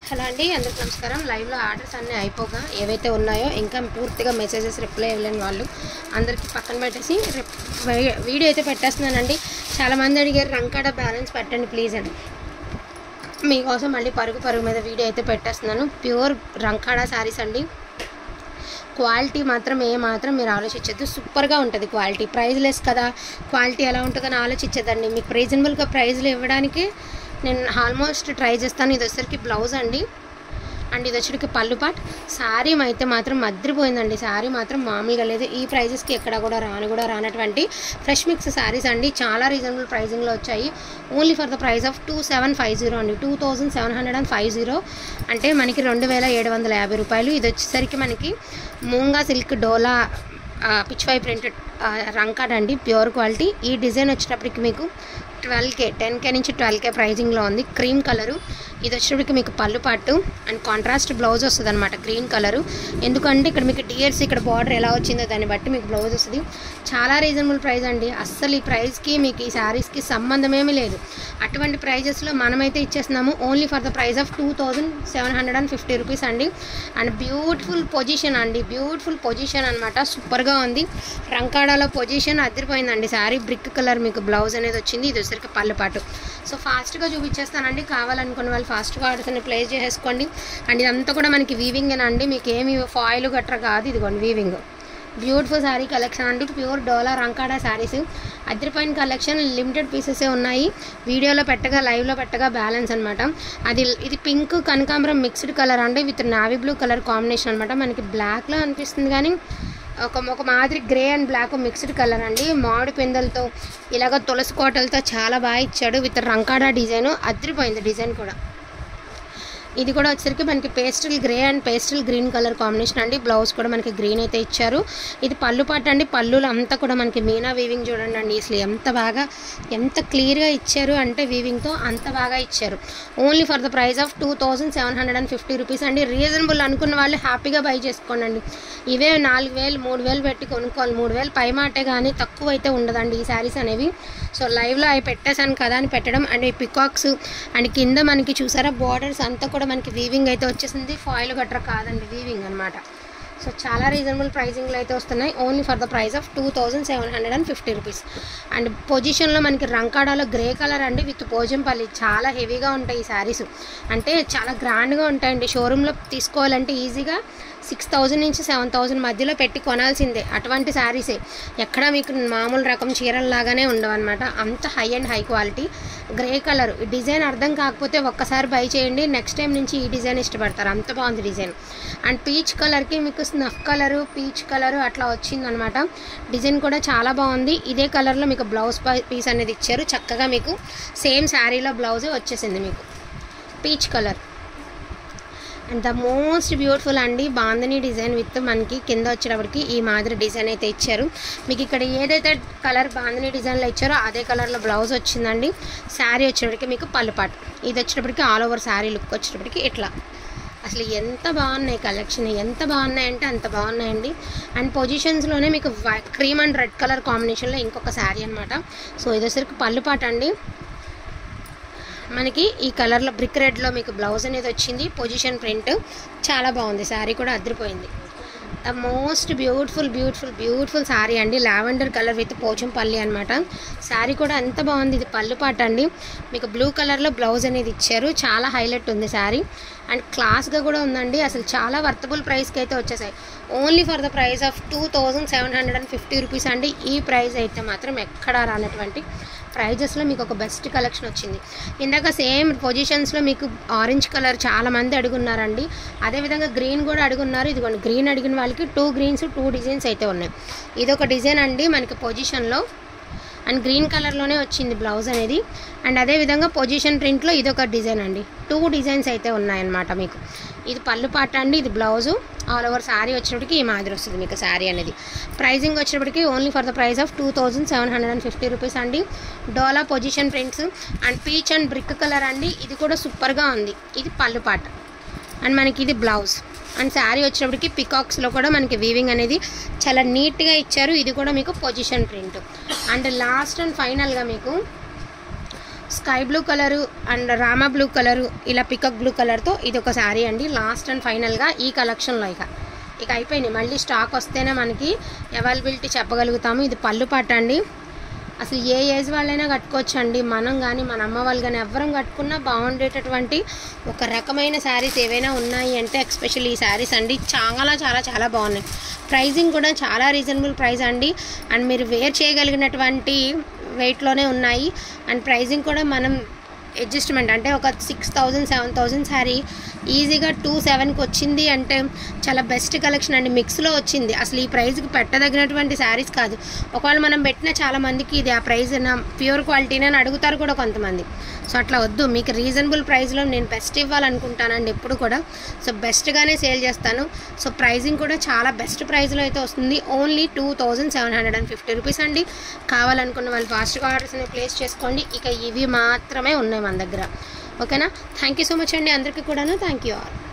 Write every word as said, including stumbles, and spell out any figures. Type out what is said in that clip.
Hello అండి, అందరికీ నమస్కారం. లైవ్లో ఆర్డర్స్ అన్నీ అయిపోగా ఏవైతే ఉన్నాయో ఇంకా పూర్తిగా మెసేజెస్ రిప్లై ఇవ్వలేని వాళ్ళు అందరికీ పక్కన పెట్టేసి వీడియో అయితే పెట్టేస్తున్నానండి. చాలామంది అడిగారు రంకాడ బ్యాలెన్స్ పెట్టండి ప్లీజ్ అని. మీకోసం మళ్ళీ పరుగు పరుగు మీద వీడియో అయితే పెట్టేస్తున్నాను. ప్యూర్ రంకాడ శారీస్ అండి. క్వాలిటీ మాత్రం ఏ మాత్రం మీరు ఆలోచించద్దు, సూపర్గా ఉంటుంది క్వాలిటీ. ప్రైజ్ లెస్ కదా, క్వాలిటీ ఎలా ఉంటుందని ఆలోచించద్దండి. మీకు రీజనబుల్గా ప్రైజ్లు ఇవ్వడానికి నేను ఆల్మోస్ట్ ట్రై చేస్తాను. ఇది వచ్చరికి బ్లౌజ్ అండి, అండ్ ఇది వచ్చరికి పళ్ళు పాట్. శారీ అయితే మాత్రం మద్రిపోయిందండి. శారీ మాత్రం మామూలుగా లేదు. ఈ ప్రైజెస్కి ఎక్కడ కూడా రాను కూడా రానటువంటి ఫ్రెష్ మిక్స్ శారీస్ అండి. చాలా రీజనబుల్ ప్రైజింగ్లో వచ్చాయి. Only for the price of two seven five zero అండి. Two thousand seven hundred and five zero అంటే మనకి రెండు వేల ఏడు వందల యాభై రూపాయలు. ఇది వచ్చేసరికి మనకి మూంగా సిల్క్ డోలా పిచ్వై ప్రింటెడ్ రంకాడ్ అండి, ప్యూర్ క్వాలిటీ. ఈ డిజైన్ వచ్చేటప్పటికి మీకు ట్వెల్వ్ కే టెన్ కే నుంచి ట్వెల్వ్ కే ప్రైజింగ్లో ఉంది. Cream colour. ఇది వచ్చేటప్పటికి మీకు పళ్ళు పట్టు అండ్ కాంట్రాస్ట్ బ్లౌజ్ వస్తుంది అనమాట, గ్రీన్ కలరు. ఎందుకంటే ఇక్కడ మీకు డియర్స్ ఇక్కడ బార్డర్ ఎలా వచ్చిందో దాన్ని బట్టి మీకు బ్లౌజ్ వస్తుంది. చాలా రీజనబుల్ ప్రైస్ అండి. అస్సలు ఈ ప్రైస్కి మీకు ఈ శారీస్కి సంబంధమేమీ లేదు. అటువంటి ప్రైజెస్లో మనమైతే ఇచ్చేస్తున్నాము only for the price of two thousand seven hundred and fifty rupees అండి. అండ్ బ్యూటిఫుల్ పొజిషన్ అండి, బ్యూటిఫుల్ పొజిషన్ అనమాట. సూపర్గా ఉంది. రంకాడాలో పొజిషన్ అదిరిపోయిందండి. శారీ బ్రిక్ కలర్ మీకు బ్లౌజ్ అనేది వచ్చింది. ఇది వచ్చరికి పళ్ళు పాటు. సో ఫాస్ట్గా చూపించేస్తానండి. కావాలనుకున్న వాళ్ళు ఫాస్ట్గా ఆర్డర్స్ని ప్లేస్ చేసేసుకోండి. అండ్ ఇదంతా కూడా మనకి వీవింగేనండి, మీకు ఏమి ఫాయిల్ గట్రా కాదు. ఇదిగోండి వీవింగ్. బ్యూటిఫుల్ శారీ కలెక్షన్ అండి, ప్యూర్ డోలా రంకాడా శారీస్. అదిరిపోయిన కలెక్షన్, లిమిటెడ్ పీసెసే ఉన్నాయి. వీడియోలో పెట్టగా లైవ్లో పెట్టగా బ్యాలెన్స్ అనమాట. అది ఇది పింక్ కనకాంబరం మిక్స్డ్ కలర్ అండి, with navy blue colour combination అనమాట. మనకి బ్లాక్లో అనిపిస్తుంది కానీ ఒక ఒక మాదిరి grey and black mixed colour అండి. మామిడి పిందెలతో ఇలాగ తులసి కోటలతో చాలా బాగా ఇచ్చాడు. విత్ రంకాడా డిజైన్ అదిరిపోయింది. డిజైన్ కూడా ఇది కూడా వచ్చేసరికి మనకి pastel grey and pastel green colour combination అండి. బ్లౌజ్ కూడా మనకి గ్రీన్ అయితే ఇచ్చారు. ఇది పళ్ళు పాట అండి. పళ్ళులో అంతా కూడా మనకి మీనా వీవింగ్ చూడండి అండి. అసలు ఎంత బాగా ఎంత క్లియర్గా ఇచ్చారు అంటే వీవింగ్తో అంత బాగా ఇచ్చారు. Only for the price of two thousand seven hundred and fifty rupees అండి. రీజనబుల్ అనుకున్న వాళ్ళు హ్యాపీగా బై చేసుకోండి అండి. ఇవే నాలుగు వేలు మూడు వేలు పెట్టి కొనుక్కోవాలి. మూడు వేలు పై మాటే కానీ తక్కువ అయితే ఉండదండి ఈ శారీస్ అనేవి. సో లైవ్లో అవి పెట్టేశాను కదా అని పెట్టడం. అండ్ ఈ పికాక్స్ అండ్ కింద మనకి చూసారా బార్డర్స్ అంతా కూడా మనకి వీవింగ్ అయితే వచ్చేసింది. ఫాయిల్ గట్రా కాదండి, వీవింగ్ అనమాట. సో చాలా రీజనబుల్ ప్రైజింగ్లో అయితే వస్తున్నాయి. Only for the price of two thousand seven hundred and fifty rupees. And పొజిషన్లో మనకి రంకాడాలో గ్రే కలర్ అండి విత్ పోజంపల్లి. చాలా హెవీగా ఉంటాయి ఈ శారీస్, అంటే చాలా గ్రాండ్గా ఉంటాయండి. షోరూంలో తీసుకోవాలంటే ఈజీగా సిక్స్ థౌజండ్ నుంచి సెవెన్ థౌజండ్ మధ్యలో పెట్టి కొనాల్సిందే. అటువంటి శారీసే, ఎక్కడ మీకు మామూలు రకం చీరల్లాగానే ఉండవు అనమాట. అంత high and high quality. Grey colour ఈ డిజైన్ అర్థం కాకపోతే ఒక్కసారి బై చేయండి, నెక్స్ట్ టైం నుంచి ఈ డిజైన్ ఇష్టపడతారు. అంత బాగుంది డిజైన్. అండ్ పీచ్ కలర్కి మీకు స్నఫ్ కలరు పీచ్ కలరు అట్లా వచ్చిందనమాట. డిజైన్ కూడా చాలా బాగుంది. ఇదే కలర్లో మీకు బ్లౌజ్ పీస్ అనేది ఇచ్చారు. చక్కగా మీకు సేమ్ శారీలో బ్లౌజే వచ్చేసింది మీకు peach colour. And the most beautiful అండి బాందని డిజైన్ విత్ మనకి కింద వచ్చేటప్పటికి ఈ మాదిరి డిజైన్ అయితే ఇచ్చారు. మీకు ఇక్కడ ఏదైతే కలర్ బాందని డిజైన్లో ఇచ్చారో అదే కలర్లో బ్లౌజ్ వచ్చిందండి. శారీ వచ్చేటప్పటికి మీకు పళ్ళుపాటు. ఇది వచ్చేటప్పటికి ఆల్ ఓవర్ శారీ లుక్ వచ్చేటప్పటికి ఇట్లా. అసలు ఎంత బాగున్నాయి కలెక్షన్, ఎంత బాగున్నాయంటే అంత బాగున్నాయండి. అండ్ పొజిషన్స్లోనే మీకు క్రీమ్ అండ్ రెడ్ కలర్ కాంబినేషన్లో ఇంకొక శారీ అనమాట. సో ఇది వచ్చేసరికి పళ్ళుపాటు అండి. మనకి ఈ కలర్లో బ్రిక్ రెడ్లో మీకు బ్లౌజ్ అనేది వచ్చింది. పొజిషన్ ప్రింట్ చాలా బాగుంది. శారీ కూడా అదిరిపోయింది. The most beautiful beautiful beautiful sari అండి. లావెండర్ కలర్ విత్ పోచంపల్లి అనమాట. శారీ కూడా ఎంత బాగుంది. ఇది పళ్ళు పాట అండి. మీకు బ్లూ కలర్లో బ్లౌజ్ అనేది ఇచ్చారు. చాలా హైలైట్ ఉంది శారీ. అండ్ క్లాస్గా కూడా ఉందండి. అసలు చాలా వర్తబుల్ ప్రైస్కి అయితే వచ్చేసాయి. Only for the price of two thousand seven hundred and fifty rupees అండి. ఈ ప్రైస్ అయితే మాత్రం ఎక్కడా రానటువంటి ప్రైజెస్లో మీకు ఒక బెస్ట్ కలెక్షన్ వచ్చింది. ఇందాక సేమ్ పొజిషన్స్లో మీకు ఆరెంజ్ కలర్ చాలామంది అడుగున్నారండి. అదేవిధంగా గ్రీన్ కూడా అడుగున్నారు. ఇదిగోండి గ్రీన్ అడిగిన వాళ్ళకి టూ గ్రీన్స్ టూ డిజైన్స్ అయితే ఉన్నాయి. ఇదొక డిజైన్ అండి మనకి పొజిషన్లో. అండ్ గ్రీన్ కలర్లోనే వచ్చింది బ్లౌజ్ అనేది. అండ్ అదేవిధంగా పొజిషన్ ప్రింట్లో ఇదొక డిజైన్ అండి. టూ డిజైన్స్ అయితే ఉన్నాయన్నమాట మీకు. ఇది పళ్ళు పాట అండి, ఇది బ్లౌజు. ఆల్ ఓవర్ శారీ వచ్చేటప్పటికి ఈ మాదిరి వస్తుంది మీకు శారీ అనేది. ప్రైజింగ్ వచ్చేటప్పటికి only for the price of two thousand seven hundred and fifty rupees అండి. Dola position prints and peach and brick colour అండి. ఇది కూడా సూపర్గా ఉంది. ఇది పళ్ళు పాట అండ్ మనకి ఇది బ్లౌజ్. అండ్ శారీ వచ్చేటప్పటికి పికాక్స్లో కూడా మనకి వీవింగ్ అనేది చాలా నీట్గా ఇచ్చారు. ఇది కూడా మీకు position print. And last and ఫైనల్గా మీకు sky blue colour and Rama blue colour ఇలా పికక్ బ్లూ కలర్తో ఇది ఒక శారీ అండి. లాస్ట్ అండ్ ఫైనల్గా ఈ కలెక్షన్లో ఇక ఇక అయిపోయినాయి. మళ్ళీ స్టాక్ వస్తేనే మనకి అవైలబిలిటీ చెప్పగలుగుతాము. ఇది పళ్ళు పాట అండి. అసలు ఏ ఏజ్ వాళ్ళైనా కట్టుకోవచ్చు అండి. మనం కానీ మన అమ్మ వాళ్ళు కానీ ఎవరం కట్టుకున్నా బాగుండేటటువంటి ఒక రకమైన శారీస్ ఏవైనా ఉన్నాయి అంటే ఎస్పెషల్లీ ఈ శారీస్ అండి. చాలా చాలా చాలా బాగున్నాయి. ప్రైజింగ్ కూడా చాలా రీజనబుల్ ప్రైస్ అండి. అండ్ మీరు వేర్ చేయగలిగినటువంటి వెయిట్లోనే ఉన్నాయి. అండ్ ప్రైజింగ్ కూడా మనం అడ్జస్ట్మెంట్ అంటే ఒక six thousand seven thousand sari ఈజీగా టూ సెవెన్కి వచ్చింది అంటే చాలా బెస్ట్ కలెక్షన్ అండి. మిక్స్లో వచ్చింది. అసలు ఈ ప్రైస్కి పెట్టదగినటువంటి శారీస్ కాదు. ఒకవేళ మనం పెట్టిన చాలా మందికి ఇది ఆ ప్రైస్ ప్యూర్ క్వాలిటీనే అని అడుగుతారు కూడా కొంతమంది. సో అట్లా వద్దు, మీకు రీజనబుల్ ప్రైస్లో నేను బెస్ట్ ఇవ్వాలనుకుంటానండి ఎప్పుడు కూడా. సో బెస్ట్గానే సేల్ చేస్తాను. సో ప్రైజింగ్ కూడా చాలా బెస్ట్ ప్రైస్లో అయితే వస్తుంది. Only two thousand seven hundred and fifty rupees అండి. కావాలనుకున్న వాళ్ళు ఫాస్ట్గా ఆర్డర్స్ని ప్లేస్ చేసుకోండి. ఇక ఇవి మాత్రమే ఉన్నాయి మన దగ్గర. ఓకేనా? థ్యాంక్ యూ సో మచ్ అండి అందరికీ కూడాను. Thank you all.